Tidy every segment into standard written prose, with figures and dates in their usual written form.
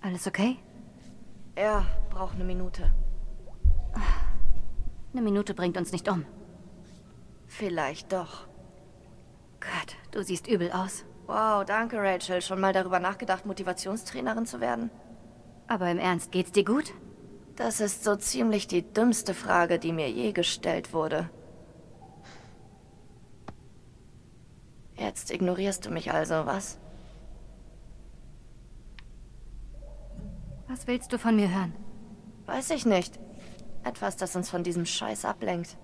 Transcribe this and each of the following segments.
Alles okay? Er braucht eine Minute. Eine Minute bringt uns nicht um. Vielleicht doch. Gott, du siehst übel aus. Wow, danke, Rachel. Schon mal darüber nachgedacht, Motivationstrainerin zu werden? Aber im Ernst, geht's dir gut? Das ist so ziemlich die dümmste Frage, die mir je gestellt wurde. Jetzt ignorierst du mich also, was? Was willst du von mir hören? Weiß ich nicht. Etwas, das uns von diesem Scheiß ablenkt.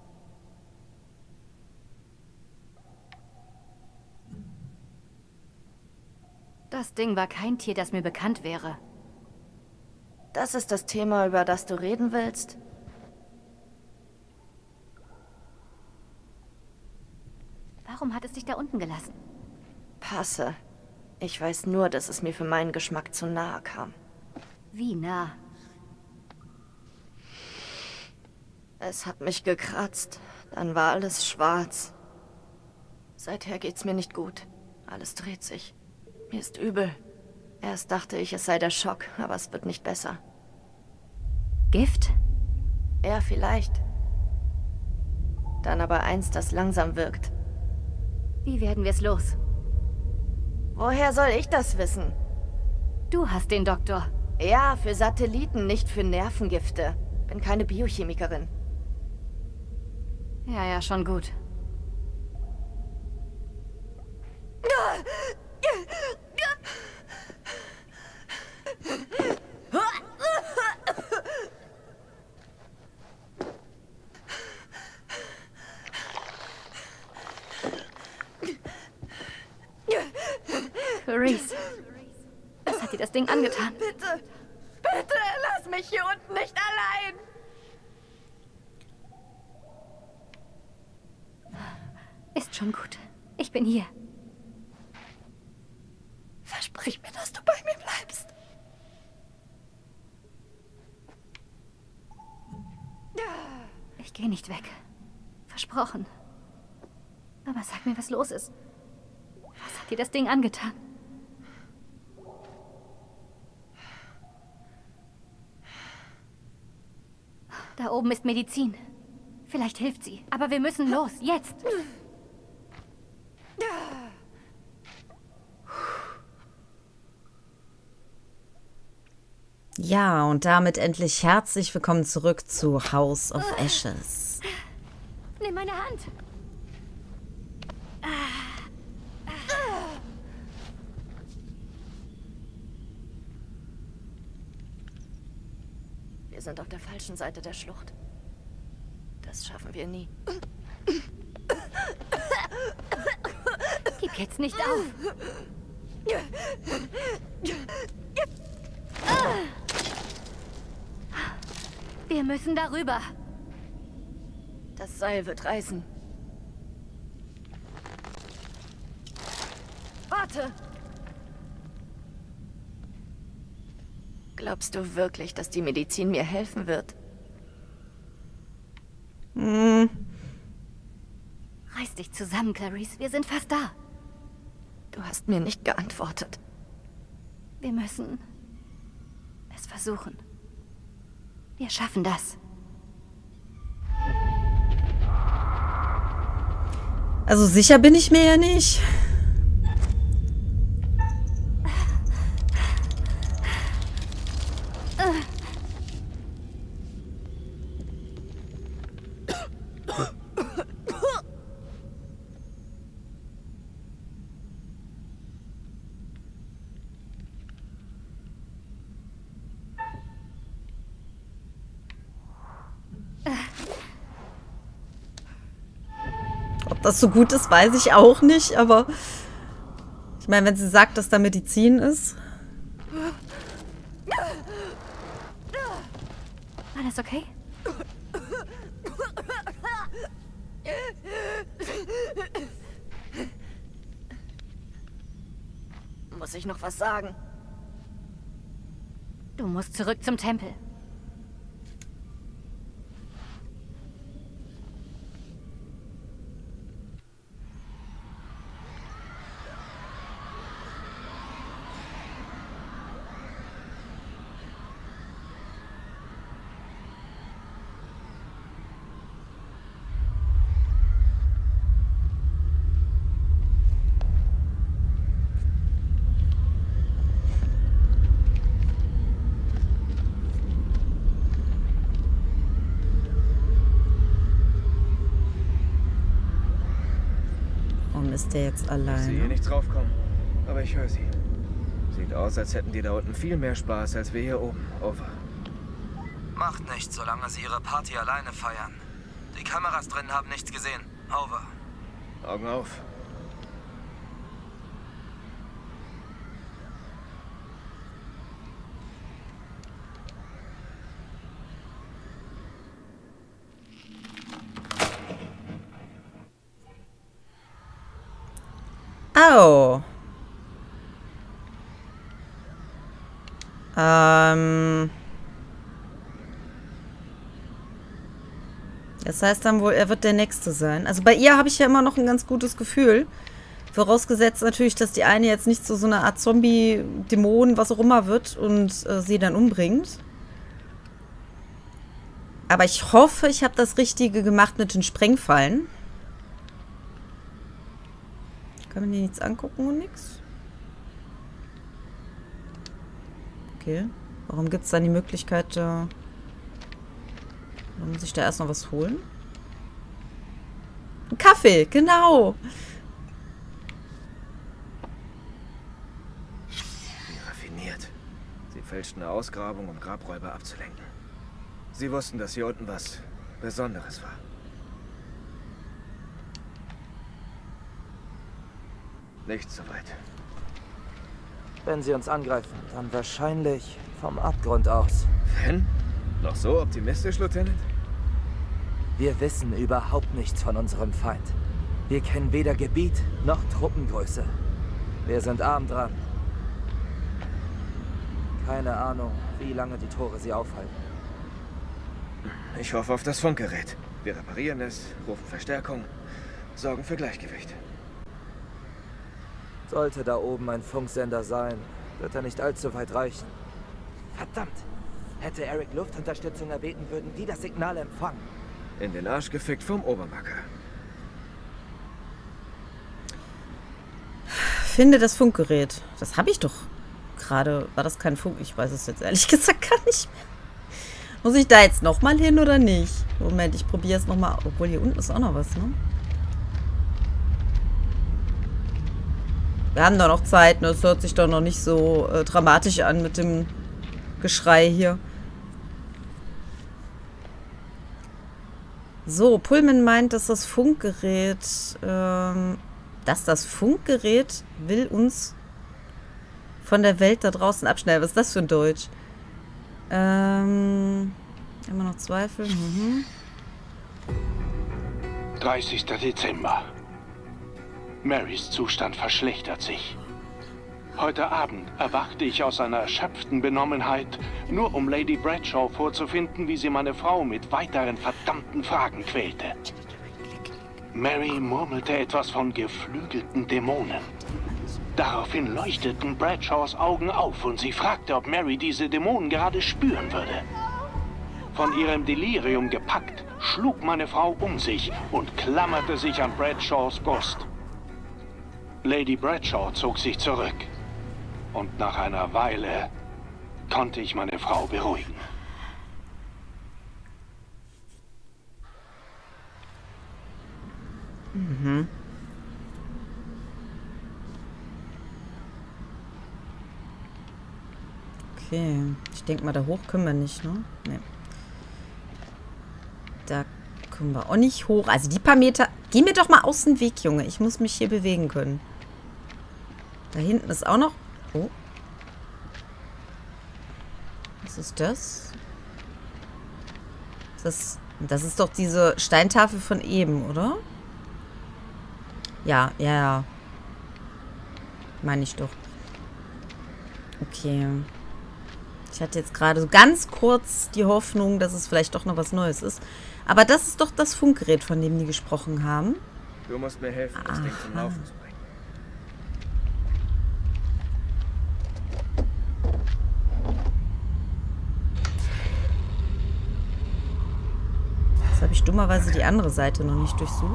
Das Ding war kein Tier, das mir bekannt wäre. Das ist das Thema, über das du reden willst? Warum hat es dich da unten gelassen? Passe. Ich weiß nur, dass es mir für meinen Geschmack zu nahe kam. Wie nah? Es hat mich gekratzt. Dann war alles schwarz. Seither geht's mir nicht gut. Alles dreht sich. Mir ist übel. Erst dachte ich, es sei der Schock, aber es wird nicht besser. Gift? Ja, vielleicht. Dann aber eins, das langsam wirkt. Wie werden wir es los? Woher soll ich das wissen? Du hast den Doktor. Ja, für Satelliten, nicht für Nervengifte. Bin keine Biochemikerin. Ja, schon gut. Clarice, was hat dir das Ding angetan? Bitte, bitte, lass mich hier unten nicht allein. Ist schon gut. Ich bin hier. Versprich mir, dass du bei mir bleibst. Ich gehe nicht weg. Versprochen. Aber sag mir, was los ist. Was hat dir das Ding angetan? Da oben ist Medizin. Vielleicht hilft sie. Aber wir müssen los. Jetzt. Ja, und damit endlich herzlich willkommen zurück zu House of Ashes. Nimm meine Hand. Wir sind auf der falschen Seite der Schlucht. Das schaffen wir nie. Gib jetzt nicht auf. Wir müssen darüber. Das Seil wird reißen. Warte! Glaubst du wirklich, dass die Medizin mir helfen wird? Reiß dich zusammen, Clarice. Wir sind fast da. Du hast mir nicht geantwortet. Wir müssen es versuchen. Wir schaffen das. Also sicher bin ich mir ja nicht. Ob das so gut ist, weiß ich auch nicht, aber ich meine, wenn sie sagt, dass da Medizin ist. Alles okay? Muss ich noch was sagen? Du musst zurück zum Tempel. ist der jetzt Ich sehe allein. hier nichts raufkommen, aber ich höre sie. Sieht aus, als hätten die da unten viel mehr Spaß als wir hier oben. Over. Macht nichts, solange sie ihre Party alleine feiern. Die Kameras drin haben nichts gesehen. Over. Augen auf. Oh. Das heißt dann wohl, er wird der Nächste sein. Also bei ihr habe ich ja immer noch ein ganz gutes Gefühl. Vorausgesetzt natürlich, dass die eine jetzt nicht zu so einer Art Zombie, Dämon, was auch immer wird und sie dann umbringt. Aber ich hoffe, ich habe das Richtige gemacht mit den Sprengfallen. Kann man hier nichts angucken und nichts? Okay. Warum gibt es dann die Möglichkeit, da muss ich da erst noch was holen? Ein Kaffee, genau. Wie raffiniert. Sie fälschten eine Ausgrabung, um Grabräuber abzulenken. Sie wussten, dass hier unten was Besonderes war. Nicht so weit. Wenn sie uns angreifen, dann wahrscheinlich vom Abgrund aus. Wenn? Noch so optimistisch, Lieutenant? Wir wissen überhaupt nichts von unserem Feind. Wir kennen weder Gebiet noch Truppengröße. Wir sind arm dran. Keine Ahnung, wie lange die Tore sie aufhalten. Ich hoffe auf das Funkgerät. Wir reparieren es, rufen Verstärkung, sorgen für Gleichgewicht. Sollte da oben ein Funksender sein, wird er nicht allzu weit reichen. Verdammt! Hätte Eric Luftunterstützung erbeten, würden die das Signal empfangen. In den Arsch gefickt vom Obermacker. Finde das Funkgerät. Das habe ich doch gerade. War das kein Funk? Ich weiß es jetzt ehrlich gesagt gar nicht mehr. Muss ich da jetzt nochmal hin oder nicht? Moment, ich probiere es nochmal. Obwohl, hier unten ist auch noch was, ne? Wir haben doch noch Zeit, ne? Es hört sich doch noch nicht so dramatisch an mit dem Geschrei hier. So, Pullman meint, dass das Funkgerät, will uns von der Welt da draußen abschneiden. Was ist das für ein Deutsch? Immer noch Zweifel. 30. Dezember. Marys Zustand verschlechtert sich. Heute Abend erwachte ich aus einer erschöpften Benommenheit, nur um Lady Bradshaw vorzufinden, wie sie meine Frau mit weiteren verdammten Fragen quälte. Mary murmelte etwas von geflügelten Dämonen. Daraufhin leuchteten Bradshaws Augen auf und sie fragte, ob Mary diese Dämonen gerade spüren würde. Von ihrem Delirium gepackt, schlug meine Frau um sich und klammerte sich an Bradshaws Brust. Lady Bradshaw zog sich zurück. Und nach einer Weile konnte ich meine Frau beruhigen. Okay. Ich denke mal, da hoch können wir nicht, ne? Nee. Da können wir auch nicht hoch. Also die paar Meter... Geh mir doch mal aus dem Weg, Junge. Ich muss mich hier bewegen können. Da hinten ist auch noch... Oh. Was ist das? Das ist doch diese Steintafel von eben, oder? Ja, ja, ja. Meine ich doch. Okay. Ich hatte jetzt gerade so ganz kurz die Hoffnung, dass es vielleicht doch noch was Neues ist. Aber das ist doch das Funkgerät, von dem die gesprochen haben. Du musst mir helfen, das Ding zum Laufen zu bringen. Jetzt habe ich dummerweise die andere Seite noch nicht durchsucht.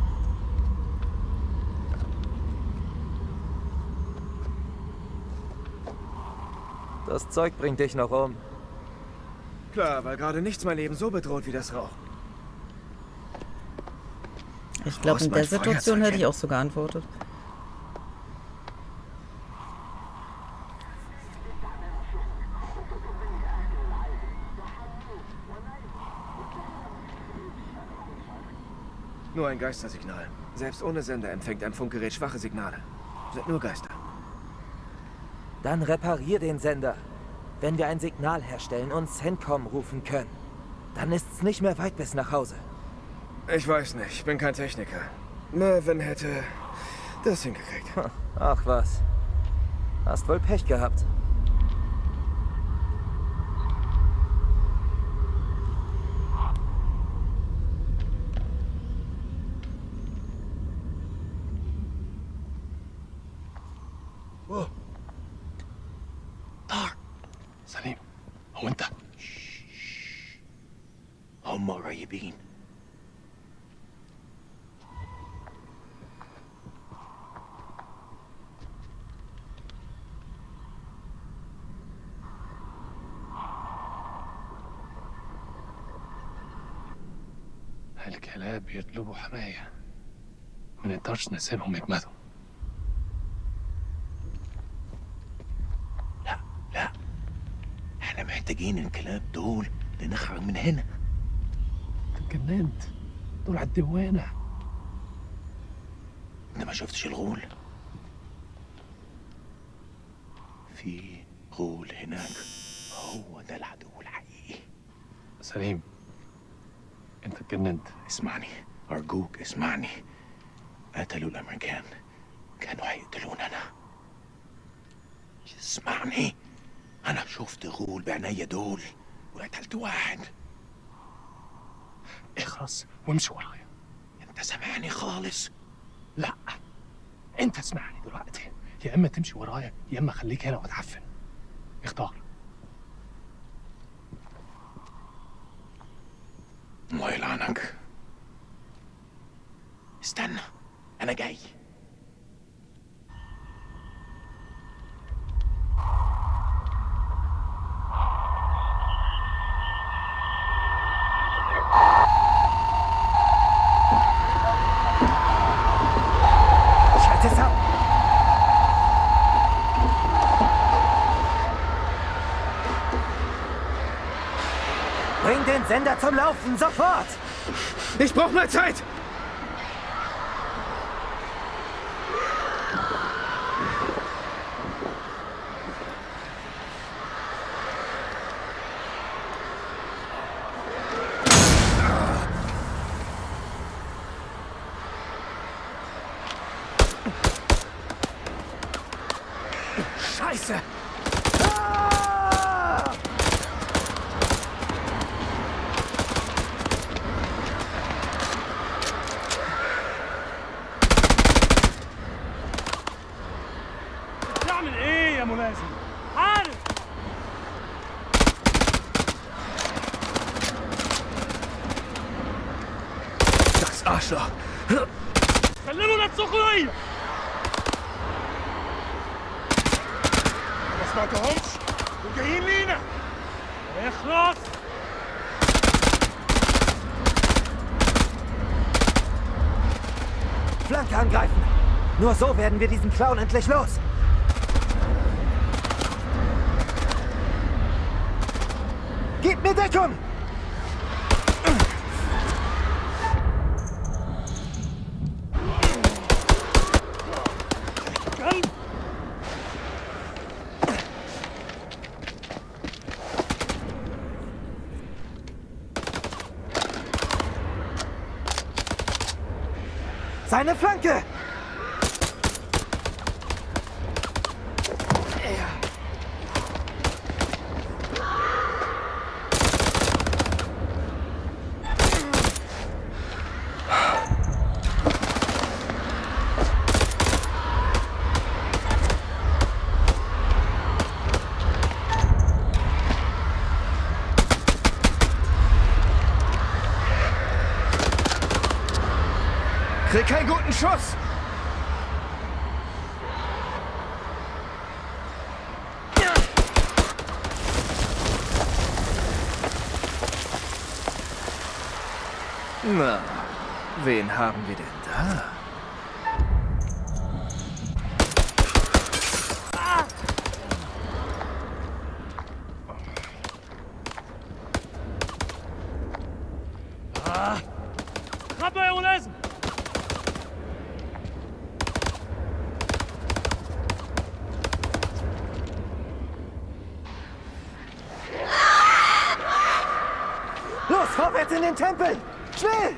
Das Zeug bringt dich noch um. Klar, weil gerade nichts mein Leben so bedroht wie das Rauchen. Ich glaube, in der Situation hätte ich auch so geantwortet. Nur ein Geistersignal. Selbst ohne Sender empfängt ein Funkgerät schwache Signale. Sind nur Geister. Dann reparier den Sender. Wenn wir ein Signal herstellen und CENTCOM rufen können, dann ist's nicht mehr weit bis nach Hause. Ich weiß nicht, ich bin kein Techniker. Mervyn hätte das hingekriegt. Ach was. Hast wohl Pech gehabt. سليم هو انت هم قريبين الكلاب بيطلبوا حماية ما نقدرش نسيبهم يجمدوا لا احنا محتاجين الكلاب دول لنخرج من هنا اتجننت دول على الدوانة انت ما شفتش الغول في غول هناك هو ده العدو الحقيقي سليم انت اتجننت اسمعني ارجوك اسمعني قتلوا الامريكان كانوا هيقتلوننا انا اسمعني انا شفت غول بعينيا دول وقتلت واحد اخرس وامشي ورايا انت سامعني خالص لا انت اسمعني دلوقتي يا اما تمشي ورايا يا اما خليك هنا وتعفن اختار الله يلعنك استنى انا جاي Bring den Sender zum Laufen, sofort! Ich brauche mehr Zeit! Scheiße! تعمل ايه يا ملازم؟ عارف Das Arschloch! كلموا السخرية ما سمعتهمش وجايين لينا اخلص Flanke angreifen! Nur so werden wir diesen Clown endlich los! Gib mir Deckung! Seine Flanke! Krieg keinen guten Schuss! Na, Wen haben wir denn da? Los, vorwärts in den Tempel! Schnell!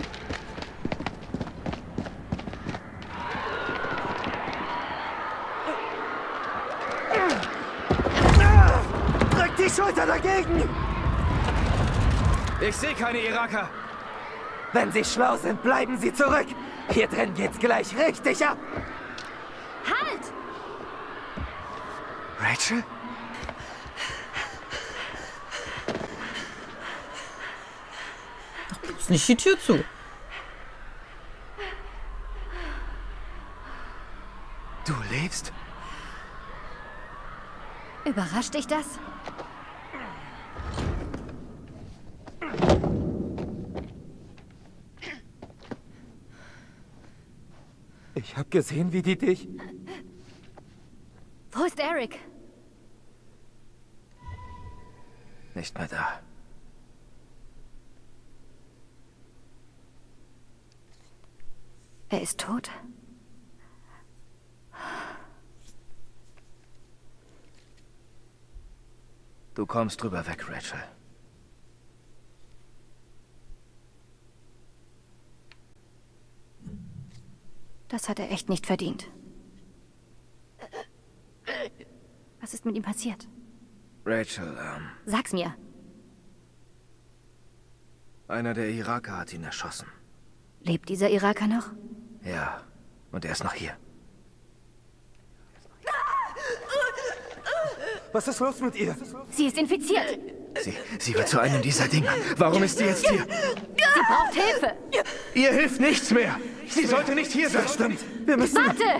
Drück die Schulter dagegen! Ich sehe keine Iraker. Wenn Sie schlau sind, bleiben Sie zurück. Hier drin geht's gleich richtig ab. Halt! Rachel? Ist nicht die Tür zu. Du lebst? Überrascht dich das? Ich hab gesehen, wie die dich... Wo ist Eric? Nicht mehr da. Er ist tot? Du kommst drüber weg, Rachel. Das hat er echt nicht verdient. Was ist mit ihm passiert? Rachel, Sag's mir. einer der Iraker hat ihn erschossen. Lebt dieser Iraker noch? Ja, und er ist noch hier. Was ist los mit ihr? Sie ist infiziert. Sie wird zu einem dieser Dinger. Warum ist sie jetzt hier? Sie braucht Hilfe. Ihr hilft nichts mehr. Sie sollte nicht hier sein. Stimmt. Wir müssen... Warte!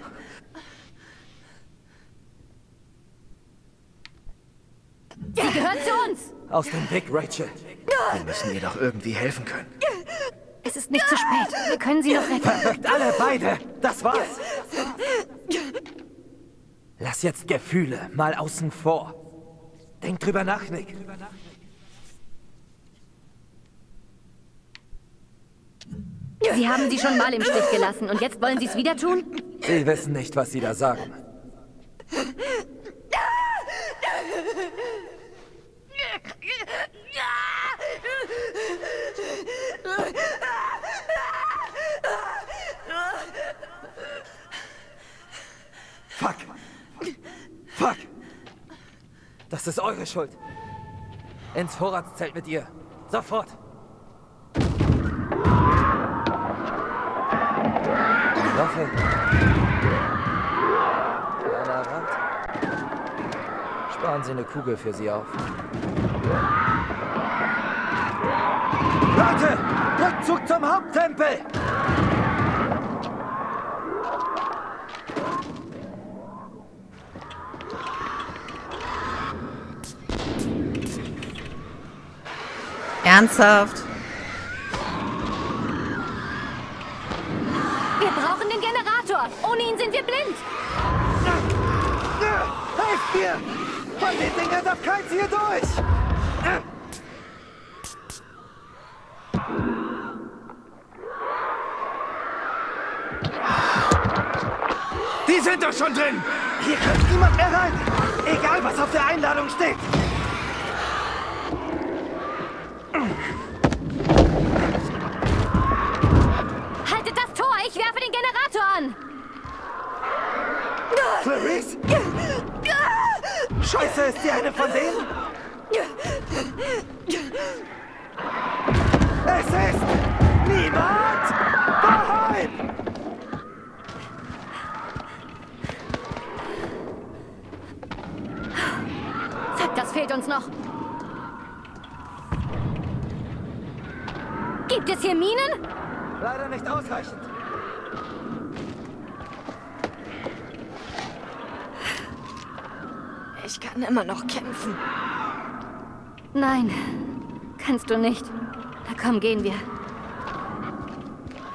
Sie gehört zu uns. Aus dem Weg, Rachel. Wir müssen ihr doch irgendwie helfen können. Es ist nicht zu spät. Wir können sie noch retten. Verrückt, alle beide. Das war's. Lass jetzt Gefühle mal außen vor. Denk drüber nach, Nick. Sie haben sie schon mal im Stich gelassen und jetzt wollen sie es wieder tun? Sie wissen nicht, was sie da sagen. Fuck. Fuck. Das ist eure Schuld. Ins Vorratszelt mit ihr. Sofort. Waffe. Kleiner Rat. Sparen Sie eine Kugel für sie auf. Leute! Rückzug zum Haupttempel! Ernsthaft? Wir brauchen den Generator. Ohne ihn sind wir blind. Helft mir! Von den Dingern darf keins hier durch! Die sind doch schon drin! Hier kommt niemand mehr rein! Egal, was auf der Einladung steht! Haltet das Tor. Ich werfe den Generator an. Clarice? Scheiße, ist sie eine von denen? Es ist niemand daheim! Fuck, das fehlt uns noch. Gibt es hier Minen? Leider nicht ausreichend. Ich kann immer noch kämpfen. Nein, kannst du nicht. Na komm, gehen wir.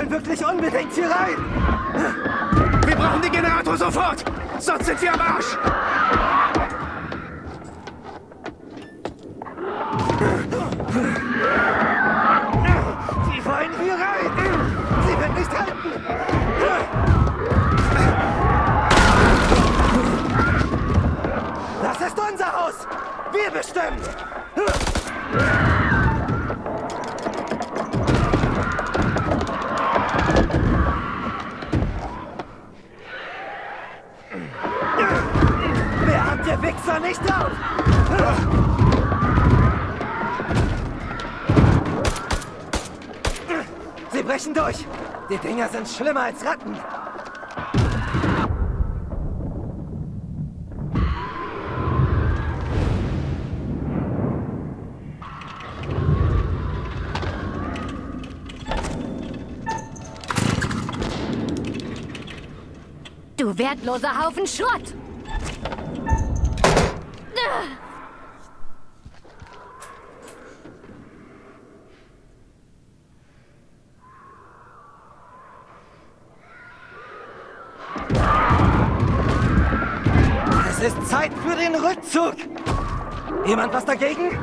wollen wirklich unbedingt hier rein. Wir brauchen den Generator sofort! Sonst sind wir am Arsch! Die wollen hier rein! Sie wird nicht halten! Das ist unser Haus! Wir bestimmen! Wer hat der Wichser nicht auf? Sie brechen durch! Die Dinger sind schlimmer als Ratten! Du wertloser Haufen Schrott! Es ist Zeit für den Rückzug! Jemand was dagegen?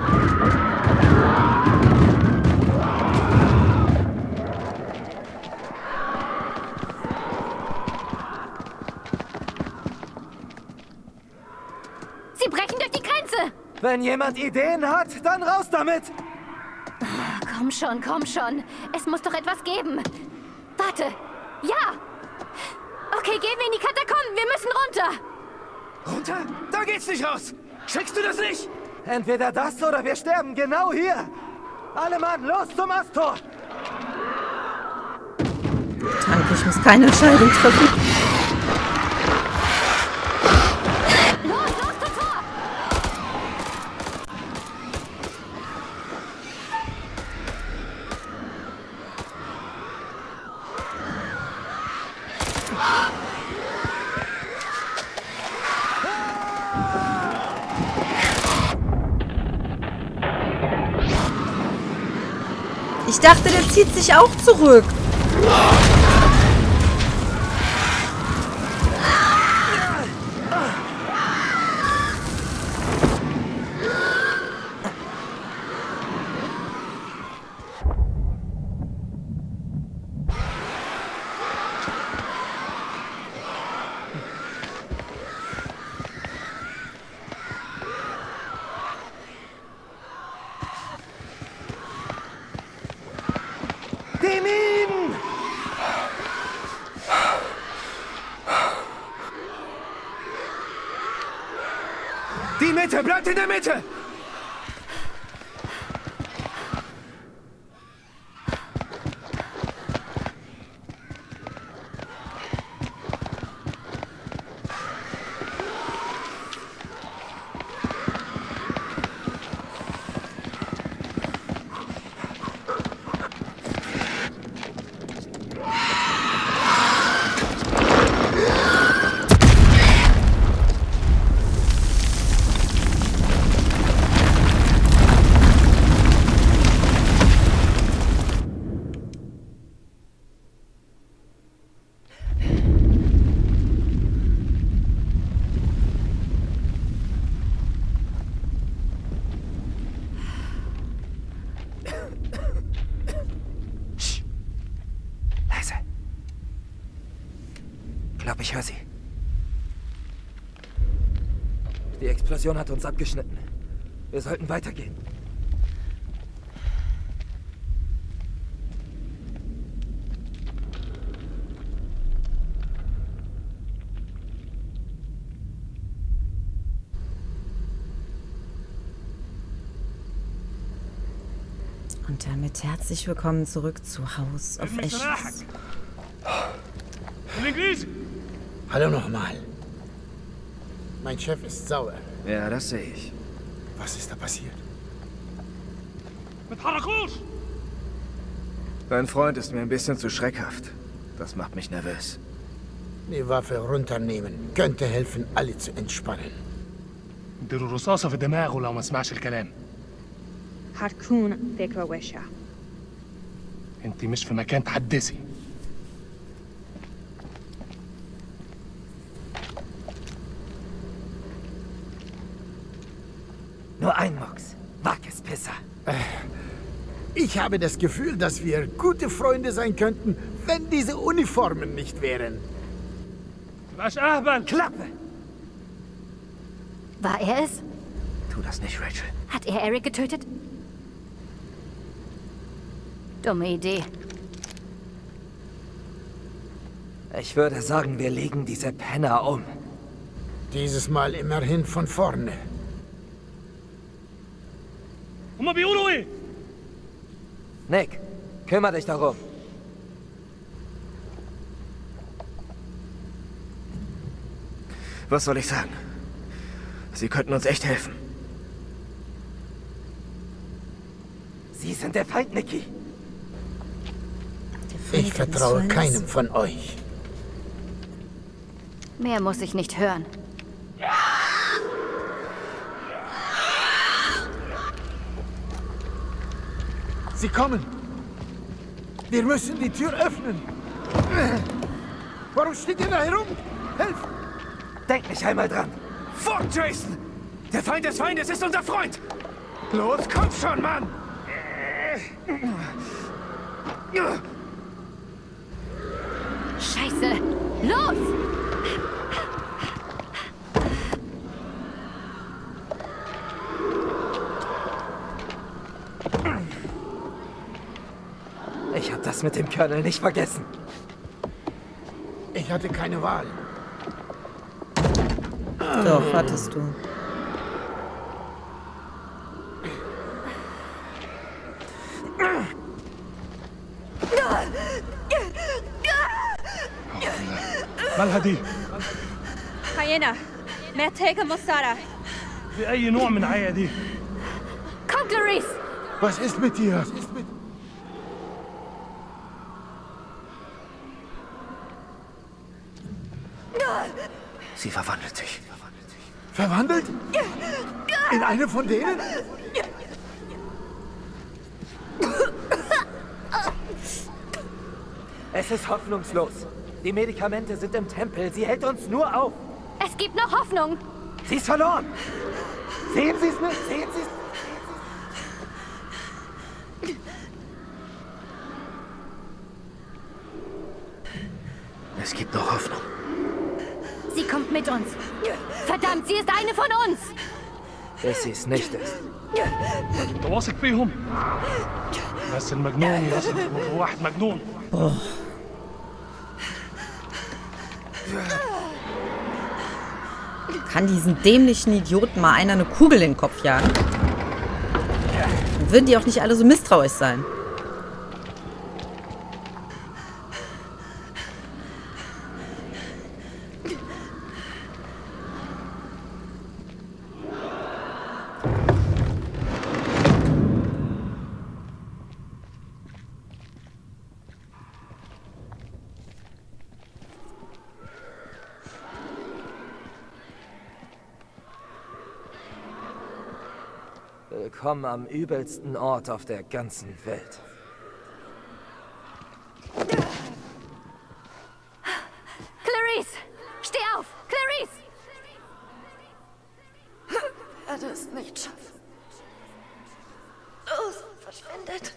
Sie brechen durch die Grenze! Wenn jemand Ideen hat, dann raus damit! Komm schon, komm schon. Es muss doch etwas geben. Warte. Ja! Okay, gehen wir in die Katakomben. Wir müssen runter. Runter? Da geht's nicht raus! Checkst du das nicht? Entweder das oder wir sterben genau hier! Alle Mann, los zum Osttor! Danke, ich muss keine Entscheidung treffen. Los, los zum Tor! Ich dachte, der zieht sich auch zurück. Die Minen! Die Mitte! Bleibt in der Mitte! Ich höre sie. Die Explosion hat uns abgeschnitten. Wir sollten weitergehen. Und damit herzlich willkommen zurück zu House of Ashes. Hallo nochmal. Mein Chef ist sauer. Ja, das sehe ich. Was ist da passiert? Dein Freund ist mir ein bisschen zu schreckhaft. Das macht mich nervös. Die Waffe runternehmen. Könnte helfen, alle zu entspannen. اديله رصاصة في دماغه لو ما سمعش الكلام. هتكون فكرة وحشة. انت مش في مكان تحدثي. Nur ein Mucks. Wag es, Pisser. Ich habe das Gefühl, dass wir gute Freunde sein könnten, wenn diese Uniformen nicht wären. تبقاش اهبل. Klappe! War er es? Tu das nicht, Rachel. Hat er Eric getötet? Dumme Idee. Ich würde sagen, wir legen diese Penner um. Dieses Mal immerhin von vorne. هما بيقولوا ايه؟ Nick, kümmere dich darum. Was soll ich sagen? Sie könnten uns echt helfen. Sie sind der Feind, Nicky. Ich vertraue keinem von euch. Mehr muss ich nicht hören. Sie kommen. Wir müssen die Tür öffnen. Warum steht ihr da herum? Helft! Denk nicht einmal dran. Fort, Jason! Der Feind des Feindes ist unser Freund! Los, komm schon, Mann! Scheiße! Los! Ich habe das mit dem Colonel nicht vergessen. Ich hatte keine Wahl. Doch, hattest du. مالها دي؟ حينا مات هيك مسارة. بأي نوع من عيا دي؟ Komm, Clarice! Was ist mit dir? Sie verwandelt sich. Verwandelt? In eine von denen? Es ist hoffnungslos. Die Medikamente sind im Tempel. Sie hält uns nur auf. Es gibt noch Hoffnung! Sie ist verloren. Sehen Sie es nicht? Sehen Sie es? Es gibt noch Hoffnung. Sie kommt mit uns. Verdammt, sie ist eine von uns! Bis sie es nicht ist. انت واثق فيهم؟ بس المجنون يثق في واحد مجنون. Kann diesen dämlichen Idioten mal einer eine Kugel in den Kopf jagen? Dann würden die auch nicht alle so misstrauisch sein. Willkommen am übelsten Ort auf der ganzen Welt. Clarice! Steh auf! Clarice! Ich werde es nicht schaffen. Los, verschwindet.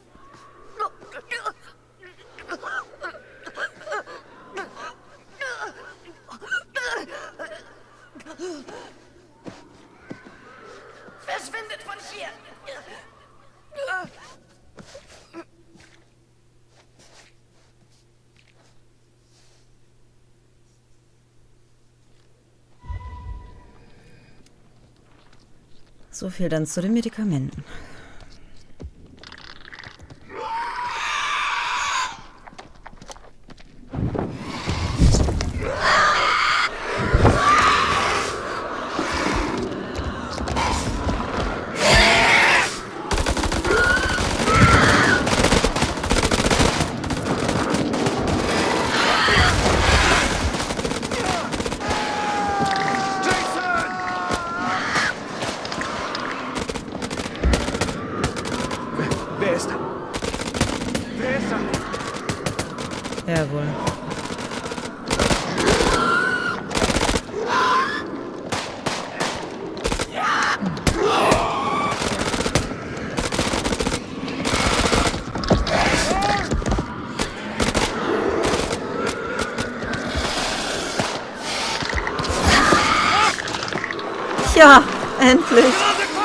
Verschwindet von hier! So viel dann zu den Medikamenten. Wer ist da? Wer ist da? Jawohl. Ja, endlich.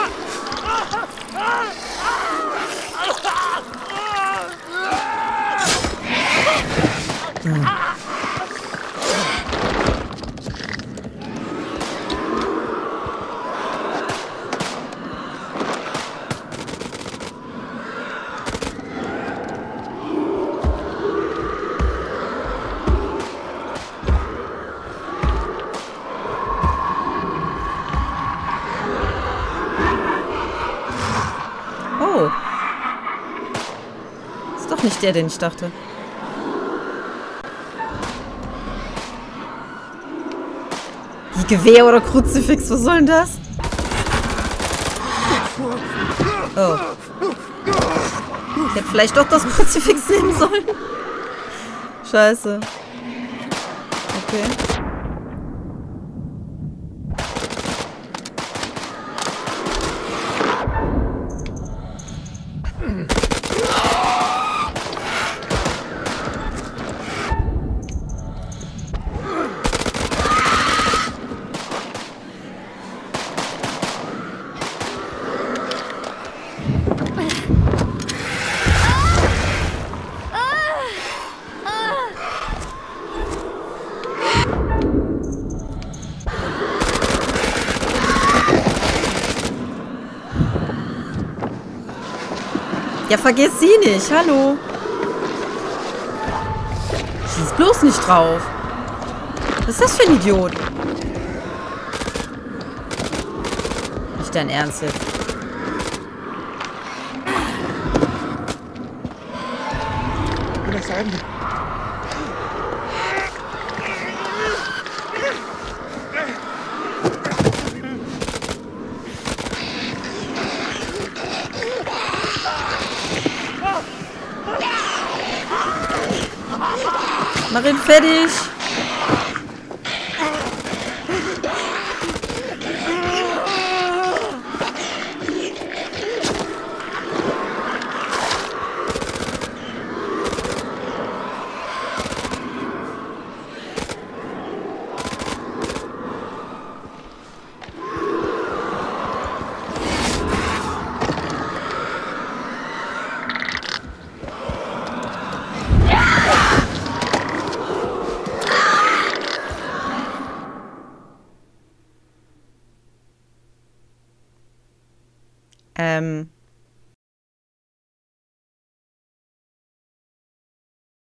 Oh. Ist doch nicht der, den ich dachte. Die Gewehr oder Kruzifix, was soll denn das? Oh. Ich hätte vielleicht doch das Kruzifix nehmen sollen. Scheiße. Okay. Ja, vergiss sie nicht. Hallo. Schieß bloß nicht drauf. Was ist das für ein Idiot? Nicht dein Ernst jetzt. Mach ihn fertig.